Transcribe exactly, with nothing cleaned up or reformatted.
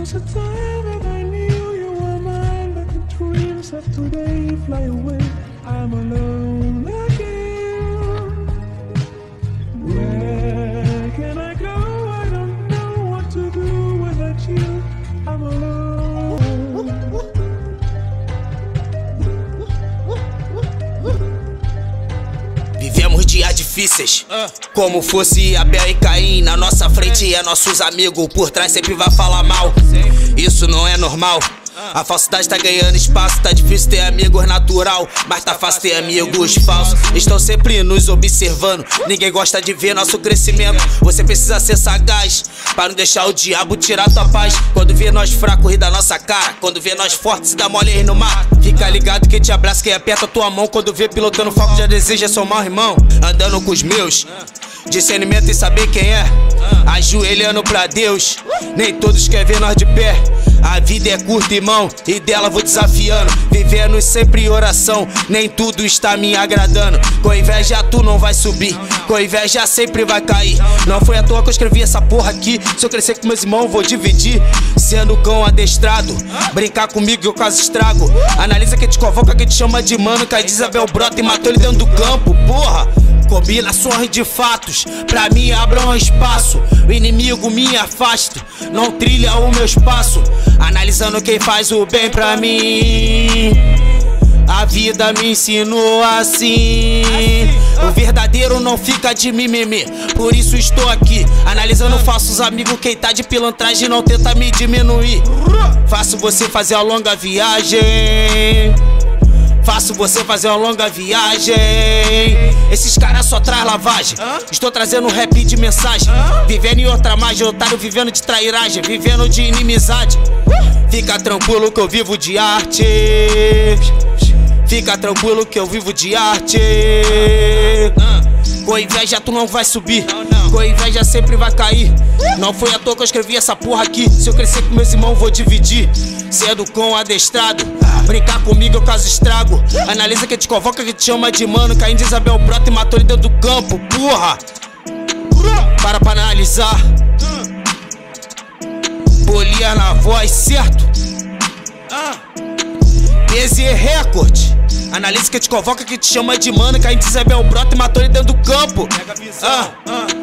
was a time that I knew you were mine, but the dreams of today fly away. I'm alone again. Where can I go? I don't know what to do without you. I'm alone. Vivemos dias difíceis, como fosse Abel e Caim. Na nossa frente é nossos amigos, por trás sempre vai falar mal. Isso não é normal. A falsidade tá ganhando espaço, tá difícil ter amigos natural, mas tá fácil ter amigos falsos. Estão sempre nos observando, ninguém gosta de ver nosso crescimento. Você precisa ser sagaz, para não deixar o diabo tirar tua paz. Quando vê nós fracos ri da nossa cara, quando vê nós fortes se dá mole e no mato. Fica ligado quem te abraça, quem aperta tua mão. Quando vê pilotando foco já deseja somar, irmão. Andando com os meus, discernimento e saber quem é, ajoelhando pra Deus. Nem todos querem ver nós de pé. A vida é curta, irmão, e dela vou desafiando. Vivendo sempre em oração, nem tudo está me agradando. Com inveja tu não vai subir, com inveja sempre vai cair. Não foi à toa que eu escrevi essa porra aqui. Se eu crescer com meus irmãos vou dividir. Sendo cão adestrado, brincar comigo eu quase estrago. Analisa quem te convoca, quem te chama de mano. Que a Isabel brota e matou ele dentro do campo, porra. Combinações de fatos, pra mim abram espaço. O inimigo me afasta, não trilha o meu espaço. Analisando quem faz o bem pra mim, a vida me ensinou assim. O verdadeiro não fica de mimimi, por isso estou aqui. Analisando falsos amigos, quem tá de pilantragem não tenta me diminuir. Faço você fazer uma longa viagem, faço você fazer uma longa viagem. Esses caras só traz lavagem, estou trazendo um rap de mensagem. Vivendo em outra margem, otário vivendo de trairagem, vivendo de inimizade. Fica tranquilo que eu vivo de arte, fica tranquilo que eu vivo de arte. Com inveja tu não vai subir, com inveja sempre vai cair. Não foi à toa que eu escrevi essa porra aqui. Se eu crescer com meus irmãos vou dividir. Sendo com adestrado, brincar comigo eu caso estrago. Analisa quem te convoca, quem te chama de mano. Caim de Isabel brota e matou ele dentro do campo, porra. Para pra analisar, Poliar na voz, certo? Easy Record. Analisa quem te convoca, quem te chama de mano. Caim de Isabel brota e matou ele dentro do campo. Ah, ah.